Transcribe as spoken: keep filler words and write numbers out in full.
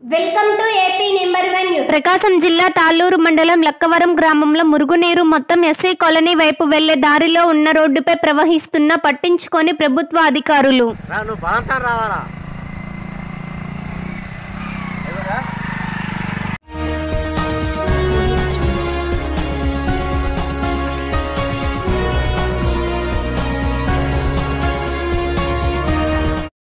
Welcome to AP number one news. Prakasam జిల్లా తాళ్ళూరు మండలం లక్కవరం గ్రామంలో మురుగునీరు మొత్తం ఎస్సీ కాలనీ వైపు వెళ్లే దారిలో ఉన్న రోడ్డుపై ప్రవహిస్తున్న పట్టించుకొని ప్రభుత్వ అధికారులు. నువ్వు బలంతా రావాలా